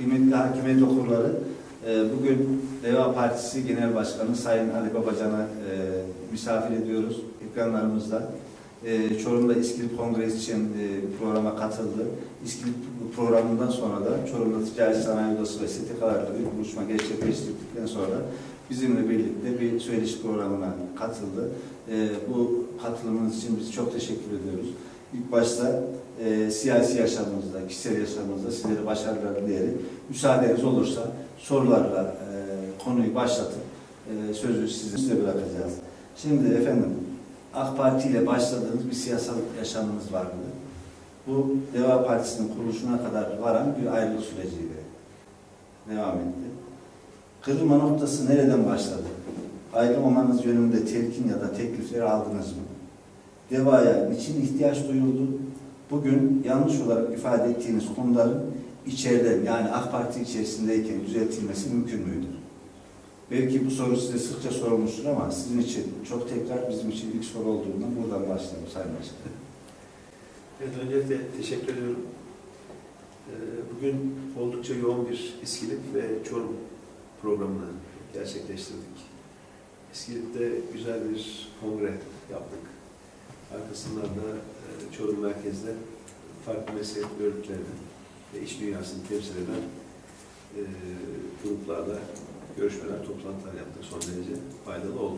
Kıymetli hakimiyet okurları, bugün Deva Partisi Genel Başkanı Sayın Ali Babacan'ı misafir ediyoruz ekranlarımızda. Çorum'da İskilip Kongresi için programa katıldı. İskilip programından sonra da Çorum'da Ticaret Sanayi Odası ve STK'larla bir buluşma gerçekleştirdikten sonra bizimle birlikte bir söyleşi programına katıldı. Bu katılımınız için biz çok teşekkür ediyoruz. İlk başta siyasi yaşamımızda, kişisel yaşamımızda sizlere başarılar dileyerek, müsaadeniz olursa sorularla konuyu başlatıp sözü size bırakacağız. Şimdi efendim, AK Parti ile başladığınız bir siyasal yaşamınız vardı. Bu Deva Partisi'nin kuruluşuna kadar varan bir ayrılık süreciyle devam etti. Kırılma noktası nereden başladı? Ayrılmamanız yönünde telkin ya da teklifleri aldınız mı? Deva'ya niçin ihtiyaç duyuldu? Bugün yanlış olarak ifade ettiğiniz konuların içeriden, yani AK Parti içerisindeyken düzeltilmesi mümkün müydü? Belki bu soru size sıkça sorulmuştur ama sizin için çok tekrar, bizim için ilk soru olduğundan buradan başlayalım Sayın Başkan. Evet, öncelikle teşekkür ediyorum. Bugün oldukça yoğun bir İskilip ve Çorum programını gerçekleştirdik. İskilip'te güzel bir kongre yaptık. Arkasından da Çorum merkezde farklı meslek örgütlerini ve iş dünyasını temsil eden gruplarla görüşmeler, toplantılar yaptık. Son derece faydalı oldu.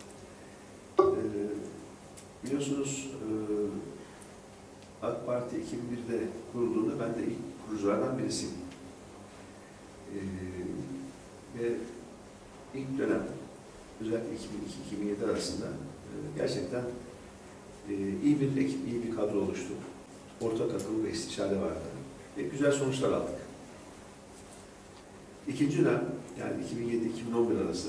Biliyorsunuz AK Parti 2001'de kurulduğunda ben de ilk kuruculardan birisiyim. Ve ilk dönem, özellikle 2002-2007 arasında gerçekten iyi bir ekip, iyi bir kadro oluştu. Ortak akıl ve istişare vardı. Ve güzel sonuçlar aldık. İkinci dönem, yani 2007-2011 arası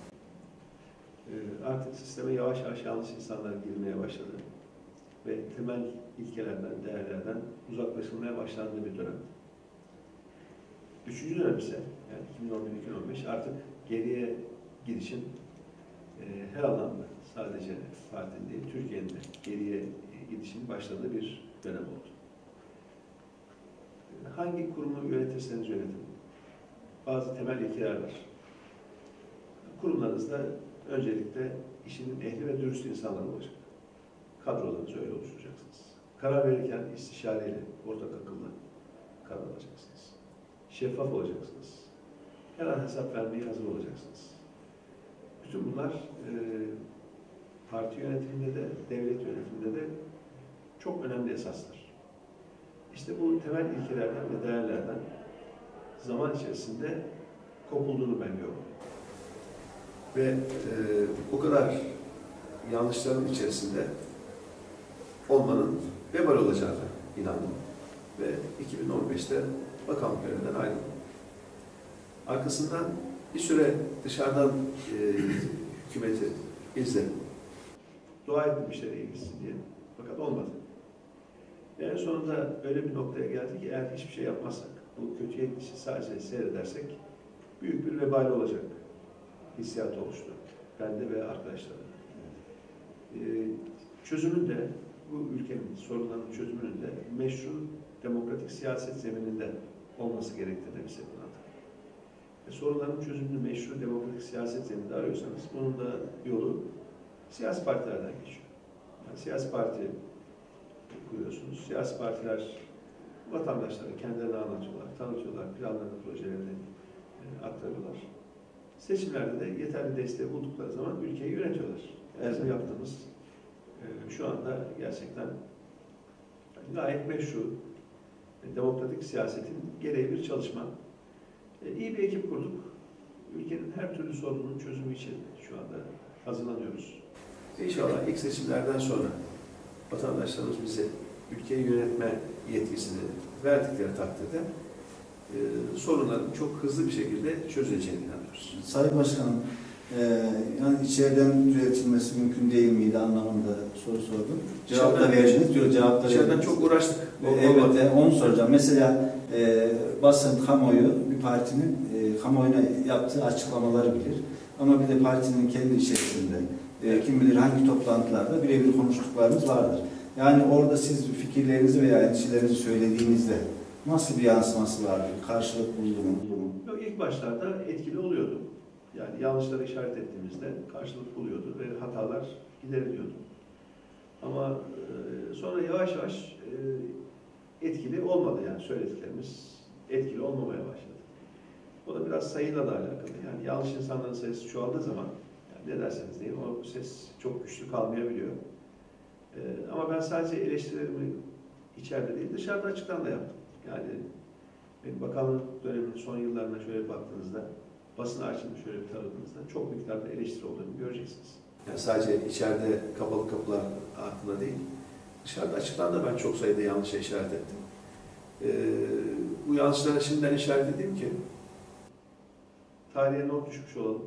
artık sisteme yavaş yavaş yanlış insanlar girmeye başladı. Ve temel ilkelerden, değerlerden uzaklaşılmaya başlandığı bir dönem. Üçüncü dönem ise, yani 2011-2015 artık geriye gidişin her alanda, sadece partinin değil, Türkiye'nin de geriye gidişin başladığı bir dönem oldu. Hangi kurumu yönetirseniz yönetin, bazı temel ilkeler var. Kurumlarınızda öncelikle işinin ehli ve dürüst insanlar olacak. Kadrolarınızı öyle oluşturacaksınız. Karar verirken istişareyle, ortak akılla karar alacaksınız. Şeffaf olacaksınız. Her an hesap vermeye hazır olacaksınız. Bütün bunlar parti yönetiminde de, devlet yönetiminde de çok önemli esaslar. İşte bu temel ilkelerden ve değerlerden zaman içerisinde kopulduğunu ben gördüm. Ve o kadar yanlışların içerisinde olmanın vebal olacağına inandım. Ve 2015'te bakanlık görevinden ayrıldım. Arkasından bir süre dışarıdan hükümeti izledim. Dua ettim işleri iyi gitsin diye. Fakat olmadı. En sonunda öyle bir noktaya geldi ki eğer hiçbir şey yapmazsak, bu kötüye gidişi sadece seyredersek büyük bir vebali olacak hissiyatı oluştu. Bende ve arkadaşlarım. Çözümün de, bu ülkenin sorunlarının çözümünün de meşru demokratik siyaset zemininde olması gerektiğini biz hep anladık. Sorunların çözümünü meşru demokratik siyaset zemininde arıyorsanız bunun da yolu siyasi partilerden geçiyor. Yani siyasi parti kuruyorsunuz. Siyasi partiler vatandaşlara kendilerini anlatıyorlar, tanıtıyorlar, planlarını, projelerini aktarıyorlar. Seçimlerde de yeterli desteği buldukları zaman ülkeyi yönetiyorlar. Bizim yaptığımız şu anda gerçekten gayet meşru, demokratik siyasetin gereği bir çalışma. İyi bir ekip kurduk. Ülkenin her türlü sorununun çözümü için şu anda hazırlanıyoruz. İnşallah ilk seçimlerden sonra vatandaşlarımız bize ülkeyi yönetme yetkisini verdikleri takdirde sorunların çok hızlı bir şekilde çözüleceğine inanıyoruz. Sayın Başkanım, yani içeriden düzeltilmesi mümkün değil miydi anlamında soru sordum. Cevap da verdiniz diyor, cevap da İçeriden çok uğraştık. Evet, onu soracağım. Mesela basın, kamuoyu bir partinin kamuoyuna yaptığı açıklamaları bilir. Ama bir de partinin kendi içerisinde kim bilir hangi toplantılarda birebir konuştuklarımız vardır. Yani orada siz fikirlerinizi veya endişelerinizi söylediğinizde nasıl bir yansıması vardı? Karşılık buldu mu? Yok, ilk başlarda etkili oluyordu. Yani yanlışları işaret ettiğimizde karşılık buluyordu ve hatalar gideriliyordu. Ama sonra yavaş yavaş etkili olmadı, yani söylediklerimiz etkili olmamaya başladı. O da biraz sayıyla da alakalı. Yani yanlış insanların sayısı çoğaldığı zaman, yani ne derseniz deyin, o ses çok güçlü kalmayabiliyor. Ama ben sadece eleştirilerimi içeride değil, dışarıda açıktan da yaptım. Yani benim bakanlık döneminin son yıllarına şöyle baktığınızda, basın arşivini şöyle bir taradığınızda çok miktarda eleştiri olduğunu göreceksiniz. Yani sadece içeride kapalı kapılar hakkında değil, dışarıda açıktan da ben çok sayıda yanlışa işaret ettim. Bu yanlışlara şimdiden işaret edeyim ki tarihe not düşmüş olalım.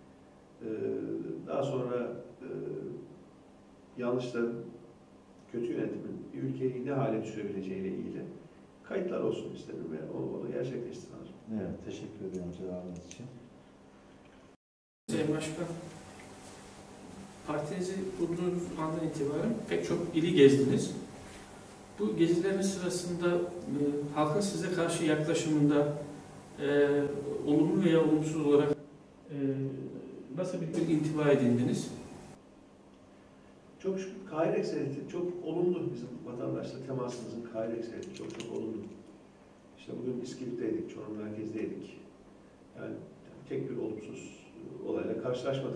Daha sonra yanlışların, kötü yönetimin bir ülkeyi ne hale düşürebileceğiyle ilgili kayıtlar olsun istedim ve onu gerçekleştirdim. Evet, teşekkür ederim cevabınız için. Sayın Başkan, partinizi kurduğunuz andan itibaren pek çok ili gezdiniz. Bu gezilerin sırasında halkın size karşı yaklaşımında olumlu veya olumsuz olarak nasıl bir intiba edindiniz? Çok şükür Kahire ekseriyeti çok olumlu, bizim vatandaşla temasımızın Kahire ekseriyeti çok olumlu. İşte bugün İskilip'teydik, Çorum merkezdeydik. Yani tek bir olumsuz olayla karşılaşmadık.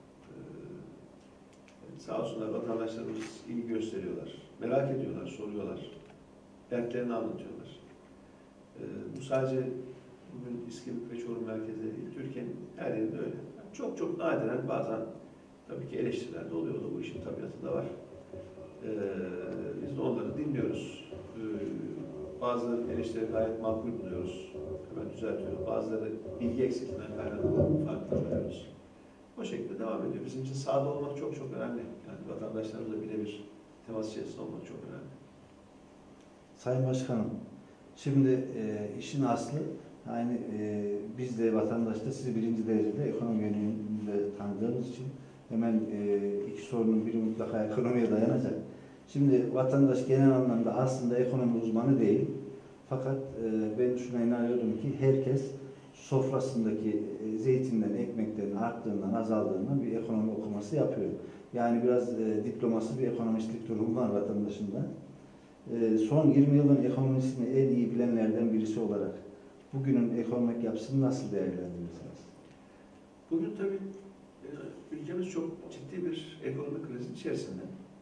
Sağ olsunlar vatandaşlarımız ilgi gösteriyorlar, merak ediyorlar, soruyorlar, dertlerini anlatıyorlar. Bu sadece bugün İskilip ve Çorum merkezde değil, Türkiye'nin her yerinde öyle. Yani çok nadiren bazen tabii ki eleştiriler de oluyor, bu işin tabiatında var. Biz de onları dinliyoruz. Bazı eleştirileri gayet makul buluyoruz, hemen düzeltiyoruz. Bazıları bilgi eksikliğinden kaynaklı farklı buluyoruz. O şekilde devam ediyor. Bizim için sahada olmak çok önemli. Yani vatandaşlarımızla birebir temas içerisinde olmak çok önemli. Sayın Başkanım, şimdi işin aslı, yani biz de vatandaşta sizi birinci derecede ekonomi yönünde tanıdığımız için hemen iki sorunun biri mutlaka ekonomiye dayanacak. Şimdi vatandaş genel anlamda aslında ekonomi uzmanı değil. Fakat ben şuna inanıyorum ki herkes sofrasındaki zeytinden, ekmeklerin arttığından, azaldığından bir ekonomi okuması yapıyor. Yani biraz diploması, bir ekonomistlik durumu var vatandaşında. Son 20 yılın ekonomisini en iyi bilenlerden birisi olarak bugünün ekonomik yapısını nasıl değerlendirirsiniz? Bugün tabii ülkemiz çok ciddi bir ekonomik krizin içerisinde.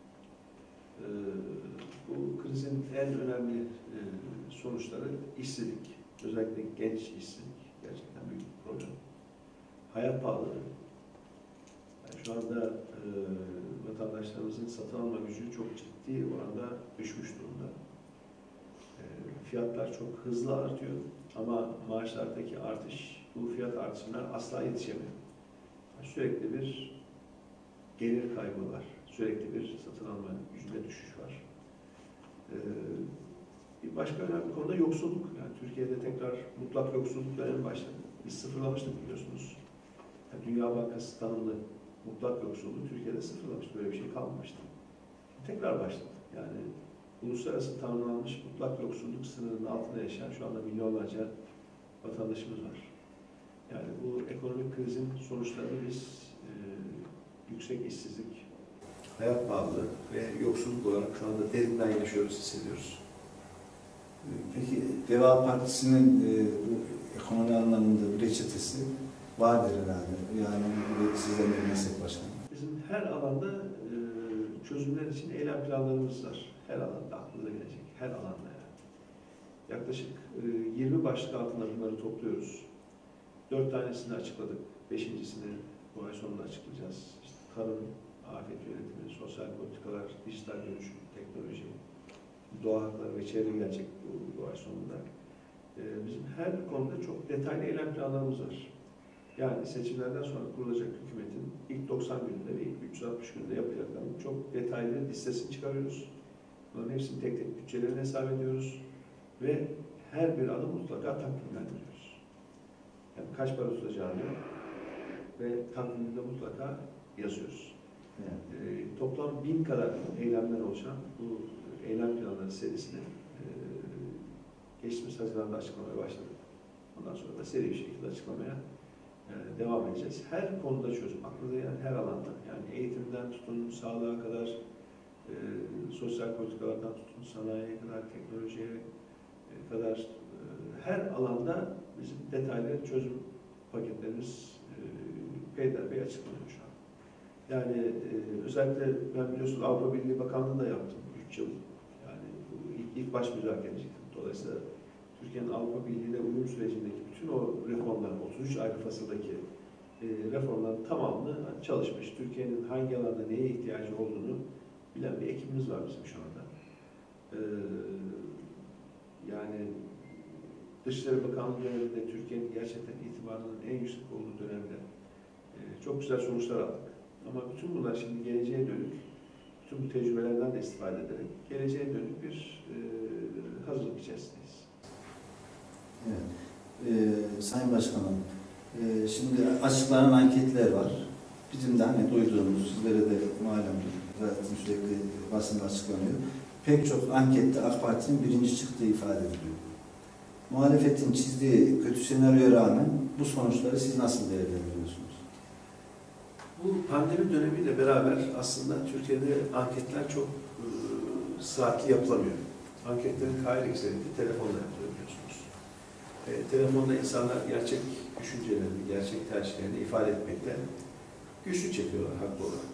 Bu krizin en önemli sonuçları işsizlik, özellikle genç işsizlik gerçekten büyük bir problem. Hayat pahalılığı. Yani şu anda vatandaşlarımızın satın alma gücü çok ciddi oranda düşmüş durumda. Fiyatlar çok hızlı artıyor ama maaşlardaki artış bu fiyat artışına asla yetişemiyor. Sürekli bir gelir kaybı var. Sürekli bir satın alma gücünde düşüş var. Bir başka önemli konu da yoksulluk. Yani Türkiye'de tekrar mutlak yoksulluk dönemi başladı. Biz sıfırlamıştık biliyorsunuz. Yani Dünya Bankası tanımlı mutlak yoksulluğu Türkiye'de sıfırlamıştı. Böyle bir şey kalmamıştı. Tekrar başladı. Yani uluslararası tanımlanmış mutlak yoksulluk sınırının altında yaşayan şu anda milyonlarca vatandaşımız var. Yani bu ekonomik krizin sonuçlarını biz yüksek işsizlik, hayat pahalılığı ve yoksulluk olarak şu anda derinden yaşıyoruz, hissediyoruz. Peki Deva Partisi'nin bu ekonomi anlamında bir reçetesi vardır herhalde. Yani sizden bir meslek başkanı. Bizim her alanda çözümler için eylem planlarımız var. Her alanda aklınıza gelecek, her alanda yani. Yaklaşık 20 başlık altında bunları topluyoruz. 4 tanesini açıkladık. 5.'sini bu ay sonunda açıklayacağız. İşte tarım, afet yönetimi, sosyal politikalar, dijital dönüşüm, teknoloji, doğa hakları ve çevre gelecek bu ay sonunda. Bizim her konuda çok detaylı eylem planlarımız var. Yani seçimlerden sonra kurulacak hükümetin ilk 90 gününde ve ilk 360 günde yapacaklarının çok detaylı listesini çıkarıyoruz. Bunların hepsini tek tek bütçelerini hesap ediyoruz ve her bir adım mutlaka takvimlendiriyoruz. Yani kaç para tutacağını ve takviminde mutlaka yazıyoruz. Evet. Toplam 1000 kadar eylemden oluşan bu eylem planları serisini geçtiğimiz Haziran'da açıklamaya başladık. Ondan sonra da seri bir şekilde açıklamaya devam edeceğiz. Her konuda çözüm, aklınıza gelen her alanda, yani eğitimden tutun, sağlığa kadar, sosyal politikalardan tutun, sanayiye kadar, teknolojiye kadar her alanda bizim detaylı çözüm paketlerimiz peyderpey açıklanıyor şu an. Yani özellikle ben biliyorsunuz Avrupa Birliği Bakanlığı da yaptım 3 yıl. Yani ilk baş müzakereciydim. Dolayısıyla Türkiye'nin Avrupa Birliği ile uyum sürecindeki bütün o reformlar, 33 ayrı fasıldaki reformların tamamını çalışmış. Türkiye'nin hangi alanda neye ihtiyacı olduğunu bilen bir ekibimiz var bizim şu anda. Yani Dışişleri Bakanlığı döneminde Türkiye'nin gerçekten itibarının en yüksek olduğu dönemde çok güzel sonuçlar aldık. Ama bütün bunlar şimdi geleceğe dönük, bütün bu tecrübelerden de istifade ederek geleceğe dönük bir hazırlık içerisindeyiz. Evet. Sayın Başkanım, şimdi açıklanan anketler var. Bizim de hani duyduğumuz, sizlere de malumdur, zaten sürekli basında açıklanıyor. Pek çok ankette AK Parti'nin birinci çıktığı ifade ediliyor. Muhalefetin çizdiği kötü senaryoya rağmen bu sonuçları siz nasıl değerlendiriyorsunuz? Bu pandemi dönemiyle beraber aslında Türkiye'de anketler çok saatli yapılamıyor. Anketlerin gayri ekseriyeti telefonla yapılıyor biliyorsunuz. Telefonda insanlar gerçek düşüncelerini, gerçek tercihlerini ifade etmekte güçlük çekiyorlar haklı olarak.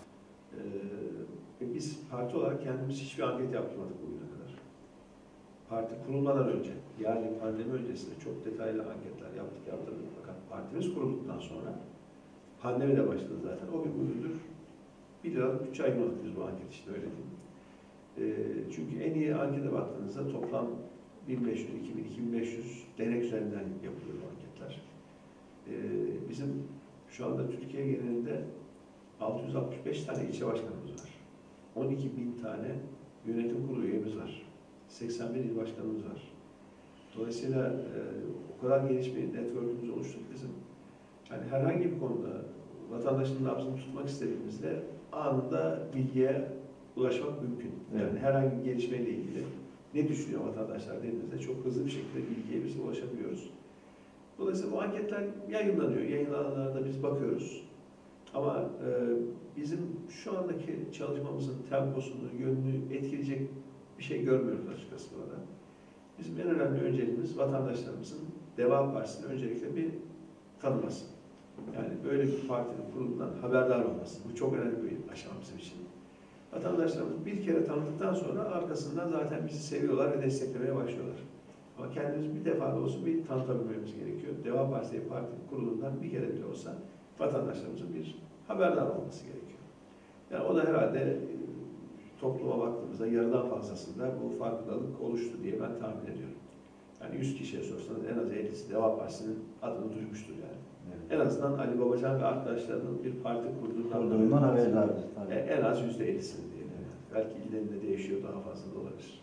Biz parti olarak kendimiz hiçbir anket yaptırmadık bugüne kadar. Parti kurulmadan önce, yani pandemi öncesinde çok detaylı anketler yaptırdık. Fakat partimiz kurulduktan sonra pandemi de başladı zaten. O gün bugündür 1 liralık bütçe ayırmadık biz bu anket işte öyle diyeyim. Çünkü en iyi ankete baktığınızda toplam 1500, 2000, 2500 denek üzerinden yapılıyor bu anketler. Bizim şu anda Türkiye genelinde 665 tane ilçe başkanımız var. 12.000 tane yönetim kurulu üyemiz var. 81 il başkanımız var. Dolayısıyla o kadar geniş bir network'ümüz oluştu ki bizim. Yani herhangi bir konuda vatandaşın nabzını tutmak istediğimizde anında bilgiye ulaşmak mümkün. Yani evet. Herhangi bir gelişmeyle ilgili ne düşünüyor vatandaşlar dediğimizde çok hızlı bir şekilde bilgiye biz ulaşabiliyoruz. Dolayısıyla bu anketler yayınlanıyor. Yayınlananlarda biz bakıyoruz. Ama bizim şu andaki çalışmamızın temposunu, yönünü etkileyecek bir şey görmüyoruz açıkçası burada. Bizim en önemli önceliğimiz vatandaşlarımızın Deva Partisi'ni öncelikle bir tanıması. Yani böyle bir partinin kurulundan haberdar olması. Bu çok önemli bir aşama bizim için. Vatandaşlarımız bir kere tanıdıktan sonra arkasından zaten bizi seviyorlar ve desteklemeye başlıyorlar. Ama kendimiz bir defa da olsun bir tanıtabilmemiz gerekiyor. Deva Partisi partinin kurulundan bir kere bile olsa vatandaşlarımızın bir haberdar olması gerekiyor. Yani o da herhalde topluma baktığımızda yarıdan fazlasında bu farkındalık oluştu diye ben tahmin ediyorum. Yani 100 kişiye sorsanız en az 50'si Deva Partisi'nin adını duymuştur yani. Evet. En azından Ali Babacan ve arkadaşlarının bir parti kurduğundan haberdardır. En az %50'sini diyelim. Evet. Belki illerinde değişiyor, daha fazla da olabilir.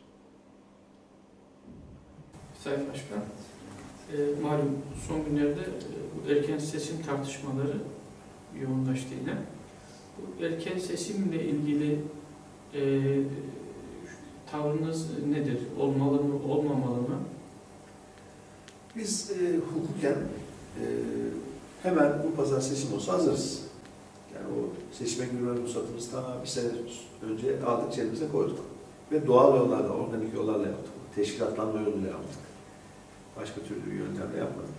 Sayın Başkan, malum son günlerde bu erken seçim tartışmaları yoğunlaştı yine. Bu erken seçimle ilgili tavrınız nedir? Olmalı mı, olmamalı mı? Biz hukuken hemen bu pazar seçim olsa hazırız. Yani o seçime girme ruhsatımızı ta bir sene önce aldık, cebimize koyduk. Ve doğal yollarla, organik yollarla yaptık. Teşkilatlanma yoluyla yaptık. Başka türlü bir yöntemle yapmadık.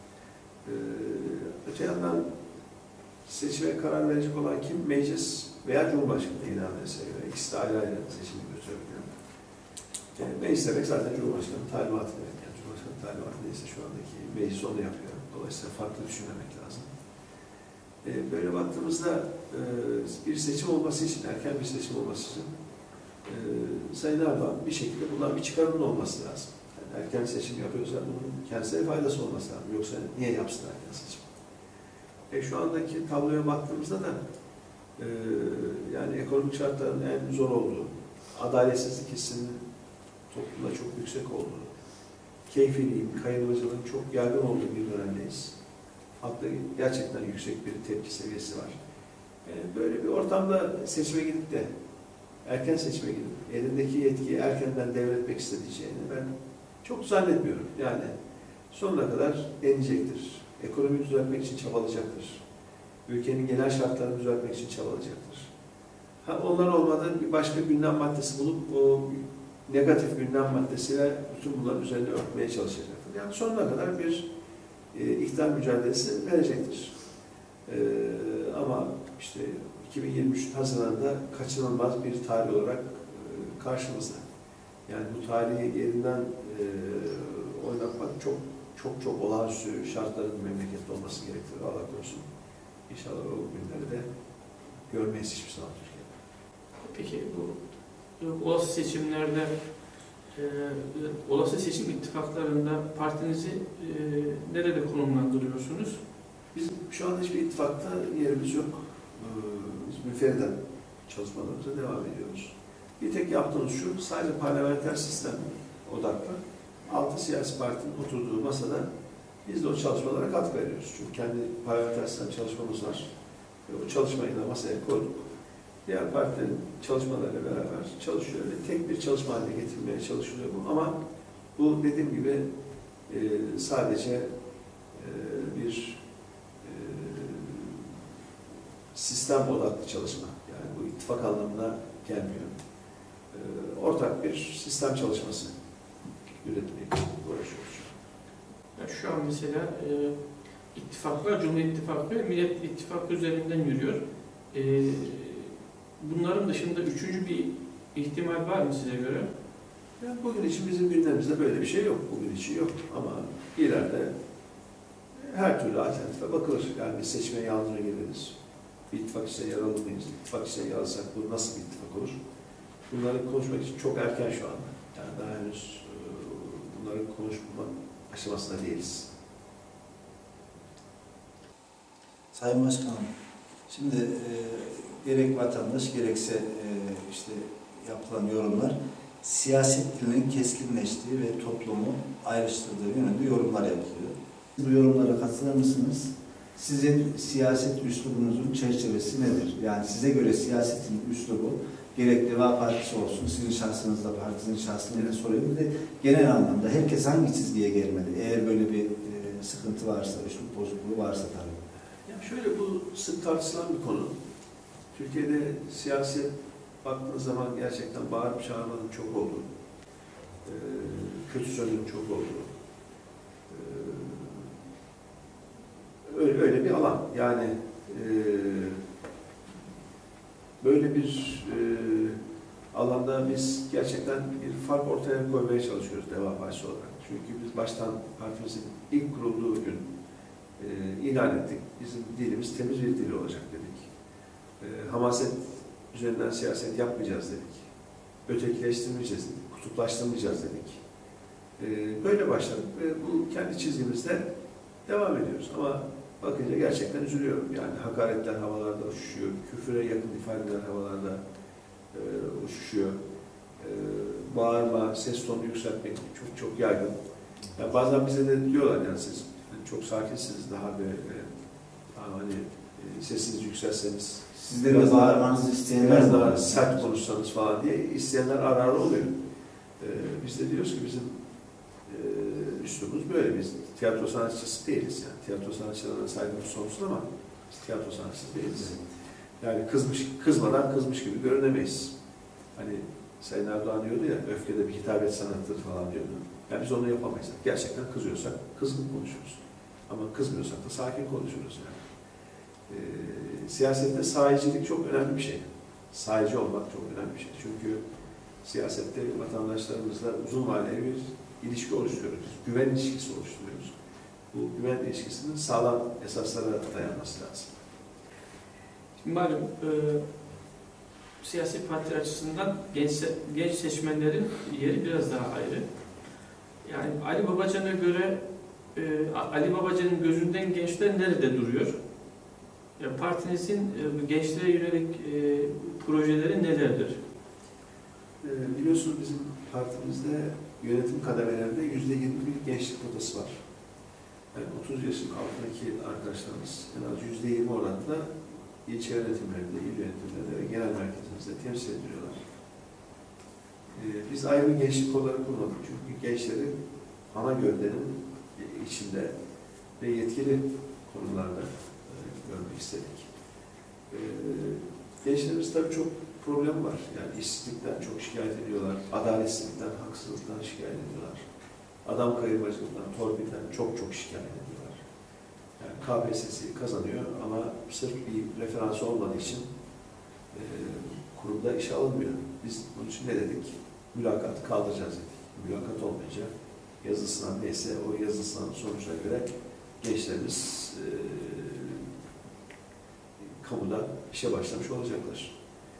Öte yandan seçime karar verecek olan kim? Meclis veya Cumhurbaşkanı ilan ederse göre. İkisi de ayrı ayrı seçimi götürebiliyor. Meclis demek zaten Cumhurbaşkanı talimatı demek. Yani Cumhurbaşkanı talimatı neyse şu andaki meclis onu yapıyor. Dolayısıyla farklı düşünmemek lazım. Böyle baktığımızda bir seçim olması için, erken bir seçim olması için Sayın Erdoğan bir şekilde bundan bir çıkarının olması lazım. Yani erken seçim yapıyorsa bunun kendisine faydası olması lazım. Yoksa niye yapsın erken seçim? Şu andaki tabloya baktığımızda da yani ekonomik şartların en zor olduğu, adaletsizlik hissinin toplumda çok yüksek olduğu, keyfiliğin, kayırmacılığın çok yaygın olduğu bir dönemdeyiz. Halkta gerçekten yüksek bir tepki seviyesi var. Böyle bir ortamda seçime gidip de erken seçime gidip elindeki yetkiyi erkenden devretmek istediğini ben Çok zannetmiyorum. Yani sonuna kadar deneyecektir. Ekonomiyi düzeltmek için çabalayacaktır. Ülkenin genel şartlarını düzeltmek için çabalayacaktır. Onlar olmadan bir başka gündem maddesi bulup o negatif gündem maddesiyle bütün bunların üzerine örtmeye çalışacaktır. Yani sonuna kadar bir iktidar mücadelesi verecektir. Ama işte 2023 Haziran'da kaçınılmaz bir tarih olarak karşımızda. Yani bu tarihi yerinden oynatmak çok olağanüstü şartların memlekette olması gerektiğini Allah korusun. İnşallah o günleri de görmeyiz hiçbir zaman Türkiye'de. Peki bu olası seçimlerde, olası seçim ittifaklarında partinizi nerede konumlandırıyorsunuz? Biz şu anda hiçbir ittifakta yerimiz yok. Biz müferreden çalışmalarımıza devam ediyoruz. Bir tek yaptığımız şu, sadece parlamenter sistem odaklı 6 siyasi partinin oturduğu masada biz de o çalışmalara katkı veriyoruz. Çünkü kendi parlamenter sistem çalışmamız var. Ve o çalışmayı da masaya koyduk. Diğer partilerin çalışmalarıyla beraber çalışıyor ve tek bir çalışma haline getirmeye çalışılıyor bu. Ama bu dediğim gibi sadece bir sistem odaklı çalışma. Yani bu ittifak anlamına gelmiyor. Ortak bir sistem çalışması üretmeye uğraşıyoruz. Yani şu an mesela ittifaklar, Cumhur İttifakı ve Millet İttifakı üzerinden yürüyor. Bunların dışında üçüncü bir ihtimal var mı size göre? Yani bugün için bizim gündemimizde böyle bir şey yok. Bugün için yok. Ama ileride her türlü alternatife bakılır. Yani biz seçmeye yalnızca geliriz. Bir ittifak içinde yer alır mıyız? İttifak içinde yer alırsak bu nasıl bir ittifak olur? Bunları konuşmak için çok erken şu anda. Yani daha henüz bunları konuşma aşamasında değiliz. Sayın Başkanım, şimdi gerek vatandaş gerekse işte yapılan yorumlar siyaset dilinin keskinleştiği ve toplumu ayrıştırdığı yönünde yorumlar yapılıyor. Bu yorumlara katılır mısınız? Sizin siyaset üslubunuzun çerçevesi nedir? Yani size göre siyasetin üslubu gerek Deva Partisi olsun, sizin şahsınızda, partinin şahsında soruyorum. Bir de genel anlamda herkes hangi çizgiye gelmeli? Eğer böyle bir sıkıntı varsa, üslup bozukluğu varsa tabii. Yani şöyle, bu sık tartışılan bir konu. Türkiye'de siyaset baktığınız zaman gerçekten bağırıp çağırmanın çok olduğu, kötü sözün çok olduğu, öyle bir alan. Yani böyle bir alanda biz gerçekten bir fark ortaya koymaya çalışıyoruz Deva Partisi olarak. Çünkü biz baştan partimizin ilk kurulduğu gün ilan ettik. Bizim dilimiz temiz bir dil olacak dedik. Hamaset üzerinden siyaset yapmayacağız dedik. Ötekileştirmeyeceğiz dedik. Kutuplaştırmayacağız dedik. Böyle başladık ve bu kendi çizgimizde devam ediyoruz. Ama bakınca gerçekten üzülüyorum. Yani hakaretler havalarda uçuşuyor. Küfüre yakın ifadeler havalarda uçuşuyor. Bağırma, ses tonu yükseltmek çok yaygın. Yani bazen bize de diyorlar, yani siz çok sakinsiniz, daha böyle hani sesinizi yükselseniz, Sizden de bağırmanızı isteyenler biraz var. daha sert konuşsanız falan diye isteyenler ara oluyor. Biz de diyoruz ki bizim üslubumuz böyle. Biz tiyatro sanatçısı değiliz yani. Tiyatro sanatçılarına saygımız sonsuz ama biz tiyatro sanatçısı değiliz. Yani kızmadan kızmış gibi görünemeyiz. Hani Sayın Erdoğan diyordu ya, öfkede bir hitabet sanatıdır falan diyordu. Yani biz onu yapamayız. Gerçekten kızıyorsak kızgın konuşuruz. Ama kızmıyorsak da sakin konuşuruz yani. Siyasette sahicilik çok önemli bir şey. Sahici olmak çok önemli bir şey. Çünkü siyasette vatandaşlarımızla uzun vadeli bir ilişki oluşturuyoruz. Güven ilişkisi oluşturuyoruz. Bu güven ilişkisinin sağlam esaslara dayanması lazım. Şimdi malum siyasi parti açısından genç seçmenlerin yeri biraz daha ayrı. Yani Ali Babacan'a göre Ali Babacan'ın gözünden gençler nerede duruyor? Yani partinizin gençlere yönelik projeleri nelerdir? Biliyorsunuz bizim partimizde yönetim kademelerinde %20 bir gençlik kotası var. Yani 30 yaşın altındaki arkadaşlarımız en az %20 oranında ilçe yönetimlerinde, il yönetimlerinde ve genel merkezimizde temsil ediliyorlar. Biz ayrı bir gençlik kolları kurmadık çünkü gençleri ana gövdenin içinde ve yetkili konularda görmek istedik. Gençlerimiz tabii çok problem var. Yani işsizlikten çok şikayet ediyorlar, adaletsizlikten, haksızlıktan şikayet ediyorlar. Adam kayırmacılıktan, torpilden çok şikayet ediyorlar. Yani KPSS'yi kazanıyor ama sırf bir referansı olmadığı için kurumda işe alınmıyor. Biz bunun için ne dedik? Mülakatı kaldıracağız dedik. Mülakat olmayınca yazılı sınav neyse o yazılı sınavın sonucuna göre gençlerimiz kamuda işe başlamış olacaklar.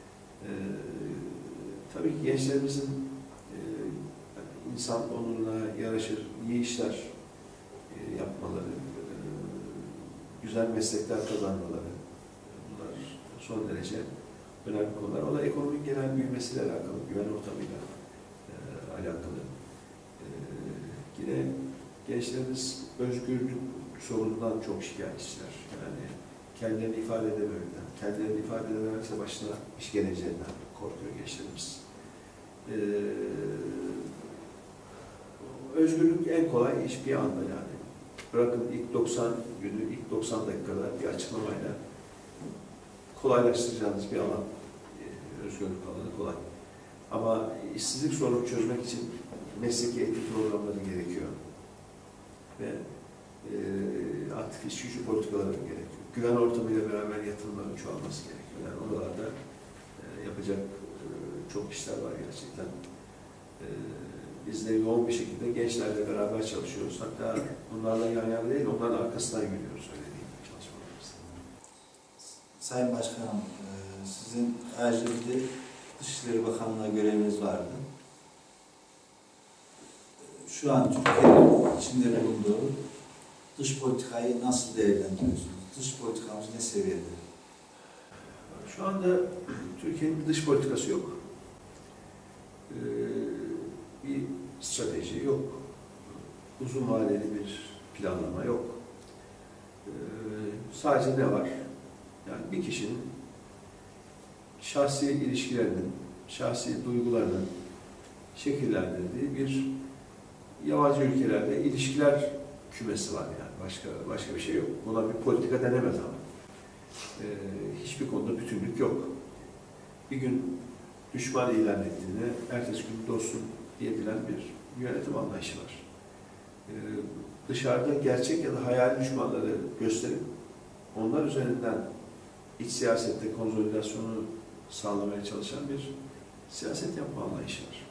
Tabii ki gençlerimizin insan onuruna yaraşır iyi işler yapmaları, güzel meslekler kazanmaları, bunlar son derece önemli konular. O da ekonominin genel büyümesiyle alakalı, güven ortamıyla alakalı. Yine gençlerimiz özgürlük sorunundan çok şikayetçiler. Yani kendilerini ifade edememekten, kendilerini ifade edememekse başına iş geleceğinden korkuyor gençlerimiz. Özgürlük en kolay iş bir anda yani. Bırakın ilk 90 günü, ilk 90 dakikada bir açıklamayla kolaylaştıracağınız bir alan. Özgürlük alanı kolay. Ama işsizlik sorunu çözmek için mesleki eğitim programları gerekiyor. Ve aktif iş gücü politikaları gerekiyor. Güven ortamıyla beraber yatırımların çoğalması gerekiyor. Yani oralarda yapacak çok işler var gerçekten. Biz de yoğun bir şekilde gençlerle beraber çalışıyoruz. Hatta bunlarla yan yana değil, onların arkasından yürüyoruz öyle değil çalışmalarımızda. Sayın Başkanım, sizin ayrıca bir de Dışişleri Bakanlığı göreviniz vardı. Şu an Türkiye'nin içinde bulunduğu dış politikayı nasıl değerlendiriyorsunuz? Dış politikamız ne seviyede? Şu anda Türkiye'nin bir dış politikası yok. Bir strateji yok. Uzun vadeli bir planlama yok. Sadece ne var? Yani bir kişinin şahsi ilişkilerinin, şahsi duygularının şekillendirdiği bir yabancı ülkelerle ilişkiler kümesi var yani. Başka bir şey yok. Buna bir politika denemez ama. Hiçbir konuda bütünlük yok. Bir gün düşman ilan ettiğinde ertesi gün dostum diyebilen bir yönetim anlayışı var. Dışarıda gerçek ya da hayal düşmanları gösterip onlar üzerinden iç siyasette konsolidasyonu sağlamaya çalışan bir siyaset yapma anlayışı var.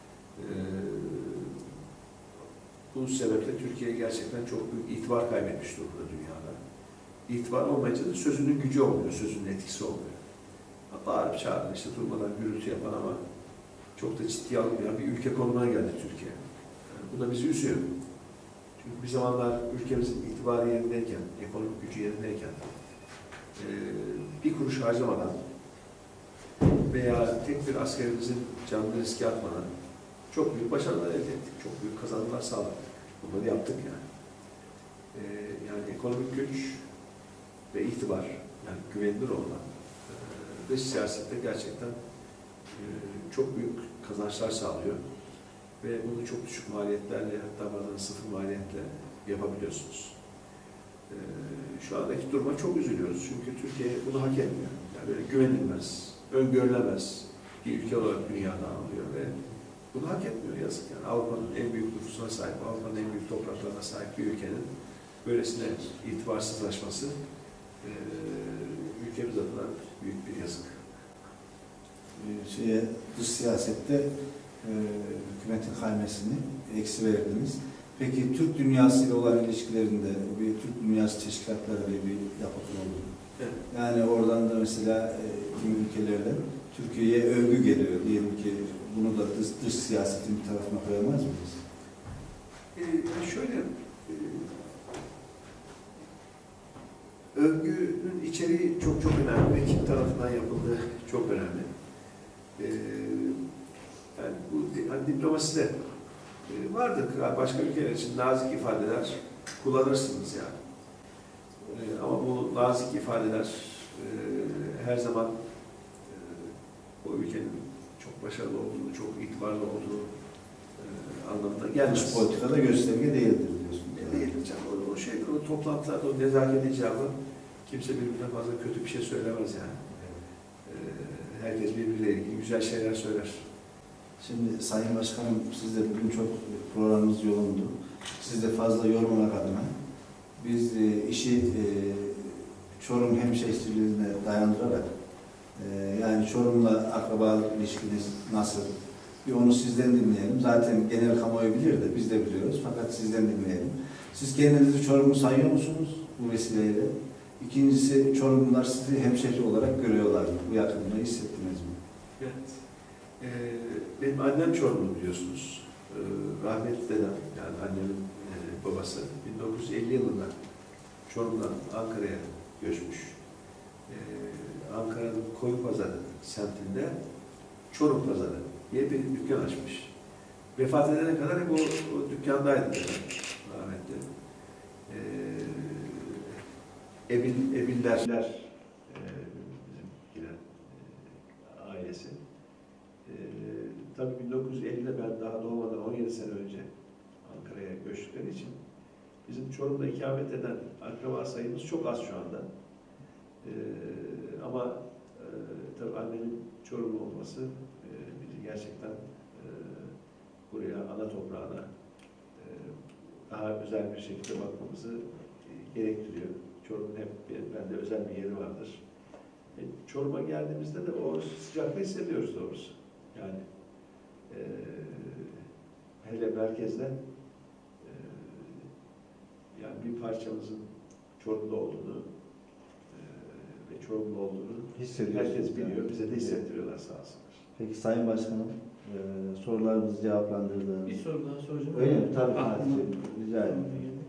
Bu sebeple Türkiye gerçekten çok büyük itibar kaybetmiş durumda dünyada. İtibar olmayınca da sözünün gücü olmuyor, sözünün etkisi olmuyor. Bağırıp çağırın, işte durmadan gürültü yapan ama çok da ciddiye alınmayan bir ülke konumuna geldi Türkiye. Bu da bizi üzüyor. Çünkü bir zamanlar ülkemizin itibarı yerindeyken, ekonomik gücü yerindeyken bir kuruş harcamadan veya tek bir askerimizin canını riske atmadan çok büyük başarılar elde ettik. Çok büyük kazanımlar sağladık. Bunları yaptık yani. Yani ekonomik güç ve itibar, yani güvenilir olan dış siyasette gerçekten çok büyük kazançlar sağlıyor. Ve bunu çok düşük maliyetlerle, hatta bazen sıfır maliyetle yapabiliyorsunuz. Şu andaki duruma çok üzülüyoruz. Çünkü Türkiye bunu hak etmiyor. Yani böyle güvenilmez, öngörülemez bir ülke olarak dünyada anılıyor ve bunu hak etmiyor yazık. Yani Avrupa'nın en büyük nüfusuna sahip, Avrupa'nın en büyük topraklarına sahip bir ülkenin böylesine itibarsızlaşması ülkemiz adına büyük bir yazık. Dış siyasette hükümetin kaymesini eksi verdiniz. Peki Türk dünyasıyla olan ilişkilerinde bir Türk dünyası teşkilatları bir yapıtı oldu. Evet. Yani oradan da mesela kimi ülkelerden Türkiye'ye övgü geliyor. Diyelim ki bunu da dış siyasetin bir tarafına koyamaz mıyız? Şöyle, övgünün içeriği çok önemli ve kim tarafından yapıldığı çok önemli. Yani bu hani diplomaside vardır. Başka ülkeler için nazik ifadeler kullanırsınız yani. Ama bu nazik ifadeler her zaman o ülkenin çok başarılı olduğunu, çok itibarlı olduğunu anlamına Dış gelmez. politikada gösterge değildir diyorsun. Değil canım. O toplantılarda o nezaket icabı kimse birbirine fazla kötü bir şey söylemez yani. Herkes birbiriyle ilgili güzel şeyler söyler. Şimdi Sayın Başkanım, siz de bugün çok programımız yoğundu. Siz de fazla yormamak adına biz işi Çorum hemşehriliğine dayandırarak yani Çorum'la akrabalık ilişkiniz nasıl? Bir onu sizden dinleyelim. Zaten genel kamuoyu bilir de biz de biliyoruz. Fakat sizden dinleyelim. Siz kendinizi Çorumlu sayıyor musunuz bu vesileyle? İkincisi, Çorumlular sizi hemşehri olarak görüyorlar mı? Bu yakınlığı hissettiniz mi? Evet. Benim annem Çorumlu biliyorsunuz. Rahmetli dedem, yani annemin babası 1950 yılında Çorum'dan Ankara'ya göçmüş. Ankara'nın Koyunpazarı semtinde Çorum Pazarı diye bir dükkan açmış. Vefat edene kadar hep o dükkandaydı dedem, rahmetli. Ebiller bizimkiler ailesi. Tabii 1950'de ben daha doğmadan 17 sene önce Ankara'ya göçtükleri için bizim Çorum'da ikamet eden akraba sayımız çok az şu anda. Ama tabii annemin Çorumlu olması bizi gerçekten buraya, ana toprağına daha özel bir şekilde bakmamızı gerektiriyor. Çorum'un hep bende özel bir yeri vardır. Çorum'a geldiğimizde de o sıcaklığı hissediyoruz doğrusu. Yani hele merkezde yani bir parçamızın Çorum'da olduğunu ve Çorumlu olduğunu herkes biliyor. Bize de hissettiriyorlar sağ olsunlar. Peki Sayın Başkanım, sorularımızı cevaplandırdığınız. Bir soru daha soracağım. Öyle mi? Tabii. Aklıma- Rica ederim.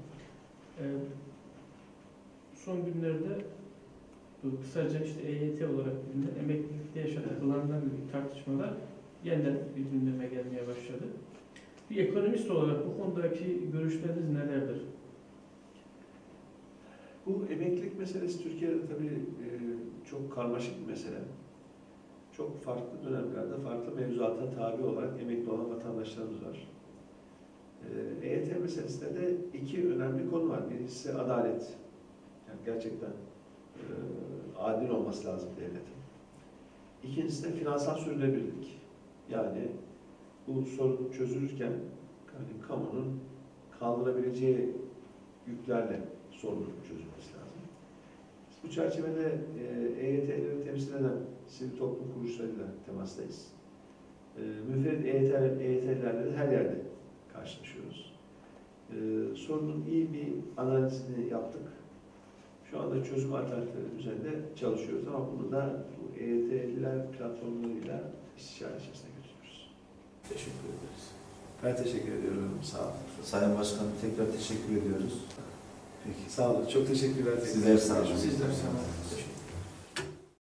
Son günlerde bu kısaca işte EYT olarak bilinen emeklilikte yaşatılandan bir tartışmalar yeniden bir gündeme gelmeye başladı. Bir ekonomist olarak bu konudaki görüşleriniz nelerdir? Bu emeklilik meselesi Türkiye'de tabii çok karmaşık bir mesele. Çok farklı dönemlerde farklı mevzuata tabi olarak emekli olan vatandaşlarımız var. EYT meselesinde de iki önemli konu var. Birincisi adalet. Yani gerçekten adil olması lazım devletin. İkincisi de finansal sürdürülebilirlik. Yani bu sorun çözülürken yani kamunun kaldırabileceği yüklerle sorunun çözülmesi lazım. Bu çerçevede EYT'leri temsil eden sivil toplum kuruluşlarıyla temastayız. Müferit EYT'lerle de her yerde karşılaşıyoruz. Sorunun iyi bir analizini yaptık. Şu anda çözüm alternatifleri üzerinde çalışıyoruz ama bunu da bu EYT'liler platformlarıyla istişare içerisine götürüyoruz. Teşekkür ederiz. Ben teşekkür ediyorum. Sağ olun. Sayın Başkanım, tekrar teşekkür ediyoruz. Peki. Sağ olun. Çok teşekkürler. Sizler sağ olun. Sizler sağ olun. Teşekkür ederim.